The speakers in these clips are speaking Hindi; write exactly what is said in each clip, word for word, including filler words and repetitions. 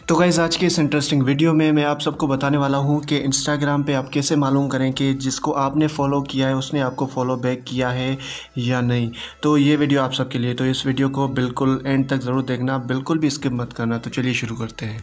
तो गाइज़ आज के इस इंटरेस्टिंग वीडियो में मैं आप सबको बताने वाला हूं कि इंस्टाग्राम पे आप कैसे मालूम करें कि जिसको आपने फॉलो किया है उसने आपको फॉलो बैक किया है या नहीं। तो ये वीडियो आप सबके लिए, तो इस वीडियो को बिल्कुल एंड तक ज़रूर देखना, बिल्कुल भी स्किप मत करना। तो चलिए शुरू करते हैं।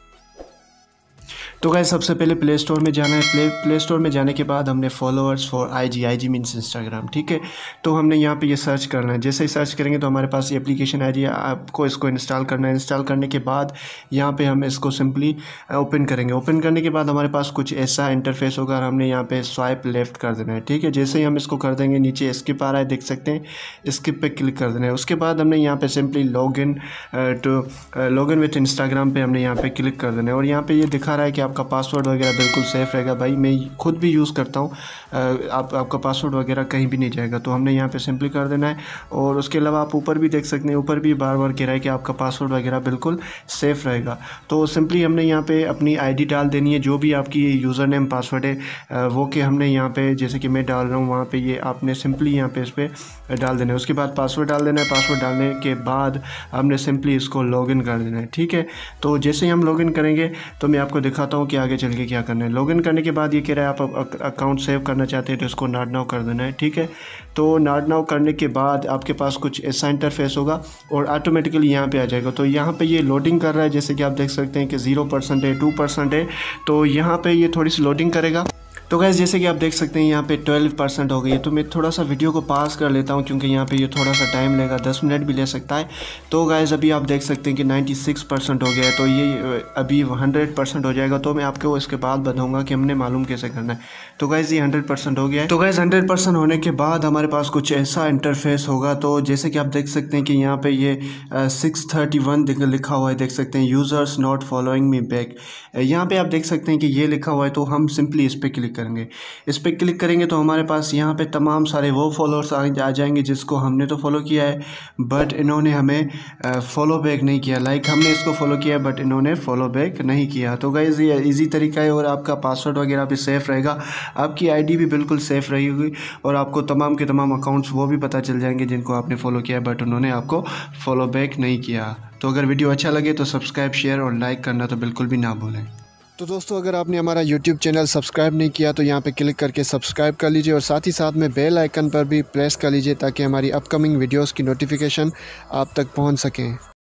तो गाइस सबसे पहले प्ले स्टोर में जाना है। प्ले प्ले स्टोर में जाने के बाद हमने followers for IG, IG means Instagram, ठीक है। तो हमने यहाँ पे ये सर्च करना है। जैसे ही सर्च करेंगे तो हमारे पास ये एप्लीकेशन आ रही है, आपको इसको इंस्टॉल करना है। इंस्टॉल करने के बाद यहाँ पे हम इसको सिंपली ओपन करेंगे। ओपन करने के बाद हमारे पास कुछ ऐसा इंटरफेस होगा और हमने यहाँ पे स्वाइप लेफ्ट कर देना है, ठीक है। जैसे ही हम इसको कर देंगे नीचे स्किप आ रहा है, देख सकते हैं, स्किप पे क्लिक कर देना है। उसके बाद हमने यहाँ पे simply log in to log in with Instagram पे हमने यहाँ पे क्लिक कर देना है। और यहाँ पे ये दिखा रहा है कि आपका पासवर्ड वगैरह बिल्कुल सेफ़ रहेगा। भाई मैं खुद भी यूज़ करता हूँ, आप आपका पासवर्ड वगैरह कहीं भी नहीं जाएगा। तो हमने यहाँ पे सिंपली कर देना है। और उसके अलावा आप ऊपर भी देख सकते हैं, ऊपर भी बार बार कह रहा है कि आपका पासवर्ड वगैरह बिल्कुल सेफ़ रहेगा। तो सिंपली हमने यहाँ पे अपनी आईडी डाल देनी है, जो भी आपकी यूज़र नेम पासवर्ड है वो के हमने यहाँ पे, जैसे कि मैं डाल रहा हूँ वहाँ पे, ये आपने सिंपली यहाँ पे इस पर डाल देना है। उसके बाद पासवर्ड डाल देना है। पासवर्ड डालने के बाद हमने सिंपली इसको लॉगिन कर देना है, ठीक है। तो जैसे ही हम लॉगिन करेंगे तो मैं आपको दिखाता हूँ कि आगे चल के क्या करना है। लॉगिन करने के बाद ये कह रहा है आप अकाउंट सेव करना चाहते हैं तो इसको नॉट नाउ कर देना है, ठीक है। तो नॉट नाउ करने के बाद आपके पास कुछ ऐसा इंटरफेस होगा और ऑटोमेटिकली यहाँ पे आ जाएगा। तो यहाँ पे ये लोडिंग कर रहा है, जैसे कि आप देख सकते हैं कि ज़ीरो परसेंट है, टू परसेंट है। तो यहाँ पे ये थोड़ी सी लोडिंग करेगा। तो गाइस जैसे कि आप देख सकते हैं यहाँ पे ट्वेल्व परसेंट हो गई है। तो मैं थोड़ा सा वीडियो को पास कर लेता हूँ क्योंकि यहाँ पे ये थोड़ा सा टाइम लेगा, दस मिनट भी ले सकता है। तो गाइस अभी आप देख सकते हैं कि नाइन्टी सिक्स परसेंट हो गया है। तो ये अभी हंड्रेड परसेंट हो जाएगा। तो मैं आपको इसके बाद बताऊँगा कि हमने मालूम कैसे करना है। तो गाइस ये हंड्रेड परसेंट हो गया है। तो गाइस हंड्रेड परसेंट होने के बाद हमारे पास कुछ ऐसा इंटरफेस होगा। तो जैसे कि आप देख सकते हैं कि यहाँ पे ये सिक्स थर्टी वन लिखा हुआ है, देख सकते हैं, users not following me back. यहाँ पे आप देख सकते हैं कि ये लिखा हुआ है। तो हम सिंपली इस पर क्लिक करेंगे। इस पर क्लिक करेंगे तो हमारे पास यहाँ पे तमाम सारे वो फॉलोअर्स आ जाएंगे जिसको हमने तो फॉलो किया है बट इन्होंने हमें फॉलो बैक नहीं किया। लाइक हमने इसको फॉलो किया बट इन्होंने फॉलो बैक नहीं किया। तो गाइस ये इजी तरीका है और आपका पासवर्ड वगैरह भी सेफ़ रहेगा, आपकी आईडी भी बिल्कुल सेफ़ रहेगी और आपको तमाम के तमाम अकाउंट्स वो भी पता चल जाएंगे जिनको आपने फॉलो किया है बट उन्होंने आपको फॉलो बैक नहीं किया। तो अगर वीडियो अच्छा लगे तो सब्सक्राइब, शेयर और लाइक करना तो बिल्कुल भी ना भूलें। तो दोस्तों अगर आपने हमारा यूट्यूब चैनल सब्सक्राइब नहीं किया तो यहाँ पे क्लिक करके सब्सक्राइब कर लीजिए और साथ ही साथ में बेल आइकन पर भी प्रेस कर लीजिए ताकि हमारी अपकमिंग वीडियोस की नोटिफिकेशन आप तक पहुँच सकें।